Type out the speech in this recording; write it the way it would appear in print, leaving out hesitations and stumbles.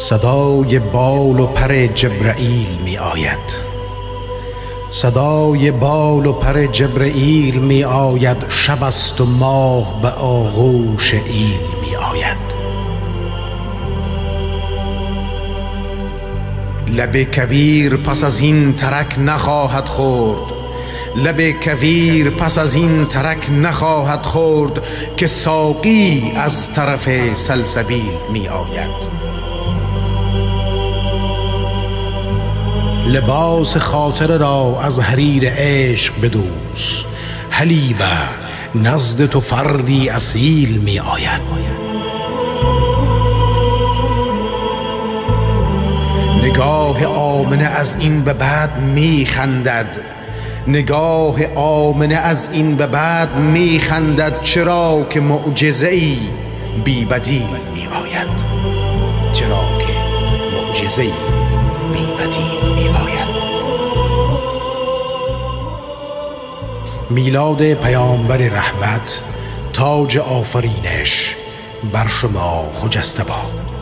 صدای بال و پر جبرائیل می آید، صدای بال و پر جبرائیل می آید، شب است و ماه به آغوش ایل می آید. لب کویر پس از این ترک نخواهد خورد، لب کویر پس از این ترک نخواهد خورد، که ساقی از طرف سلسبیل می آید. لباس خاطر را از حریر عشق بدوز، حلیبه نزد تو فردی اصیل می آید. نگاه آمنه از این به بعد می خندد، نگاه آمنه از این به بعد می خندد، چرا که معجزه‌ای بی بدیل می آید، چرا که معجزه‌ای بی بدیل می آید. میلاد پیامبر رحمت، تاج آفرینش بر شما خجسته باد.